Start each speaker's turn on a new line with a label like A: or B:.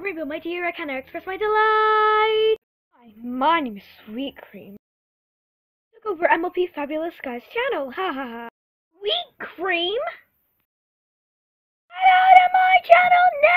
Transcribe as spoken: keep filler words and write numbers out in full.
A: Rainbow, my dear, I cannot express my delight. Hi, my name is Sweet Cream. Took over M L P Fabulous Skies channel, ha ha ha. Sweet Cream? Get out of my channel now!